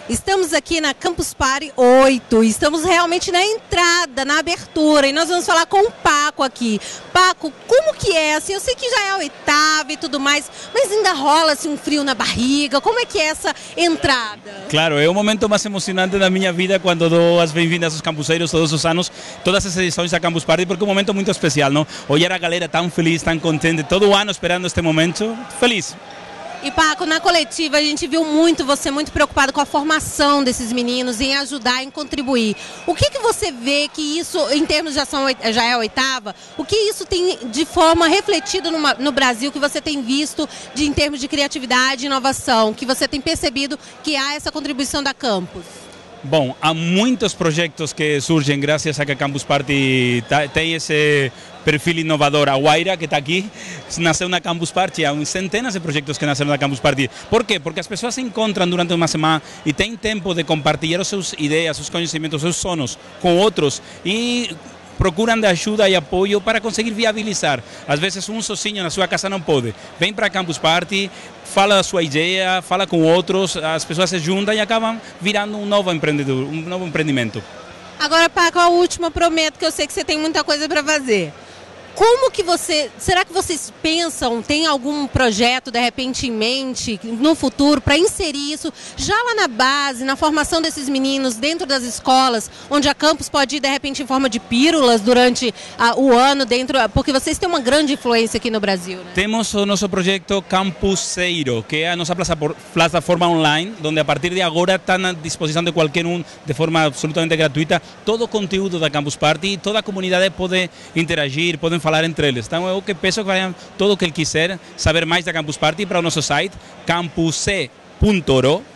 Estamos aqui na Campus Party 8, estamos realmente na entrada, na abertura, e nós vamos falar com o Paco aqui. Paco, como que é? Assim, eu sei que já é a oitava e tudo mais, mas ainda rola assim, um frio na barriga, como é que é essa entrada? Claro, é o momento mais emocionante da minha vida quando dou as bem-vindas aos campuseiros todos os anos, todas as edições da Campus Party, porque é um momento muito especial, não? Olhar a galera tão feliz, tão contente, todo ano esperando este momento, feliz. E Paco, na coletiva a gente viu você muito preocupado com a formação desses meninos, em ajudar, em contribuir. O que você vê que isso, em termos de ação, já é a oitava, o que isso tem de forma refletida no Brasil, que você tem visto em termos de criatividade e inovação, que você tem percebido que há essa contribuição da Campus? Bom, há muitos projetos que surgem graças a que a Campus Party tem esse perfil inovador. A Guaira, que está aqui, nasceu na Campus Party. Há centenas de projetos que nasceram na Campus Party. Por quê? Porque as pessoas se encontram durante uma semana e têm tempo de compartilhar as suas ideias, seus conhecimentos, seus sonhos com outros e procuram de ajuda e apoio para conseguir viabilizar. Às vezes um sozinho na sua casa não pode. Vem para a Campus Party, fala a sua ideia, fala com outros, as pessoas se juntam e acabam virando um novo empreendimento. Agora, Paco, a última, prometo que eu sei que você tem muita coisa para fazer. Como que será que vocês pensam, tem algum projeto de repente em mente, no futuro, para inserir isso já lá na base, na formação desses meninos, dentro das escolas, onde a Campus pode ir de repente em forma de pílulas durante o ano, porque vocês têm uma grande influência aqui no Brasil, né? Temos o nosso projeto Campuseiro, que é a nossa plataforma online, onde a partir de agora está à disposição de qualquer um, de forma absolutamente gratuita, todo o conteúdo da Campus Party, toda a comunidade pode interagir, podem falar entre eles. Então eu que peço que vayam todo o que ele quiser saber mais da Campus Party para o nosso site campuse.ro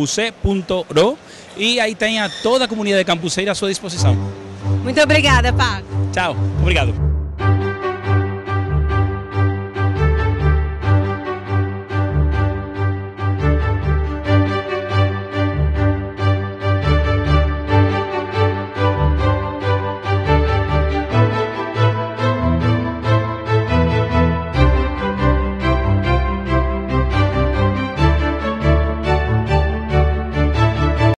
e aí tem toda a comunidade campuseira à sua disposição. Muito obrigada, Paco. Tchau, obrigado.